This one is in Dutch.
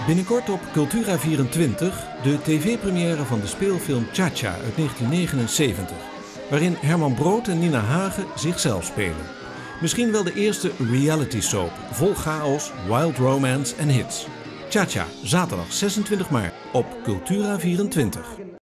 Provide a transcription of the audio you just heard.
Binnenkort op Cultura24 de tv-première van de speelfilm Cha-Cha uit 1979, waarin Herman Brood en Nina Hagen zichzelf spelen. Misschien wel de eerste reality soap, vol chaos, wild romance en hits. Cha-Cha, zaterdag 26 maart op Cultura24.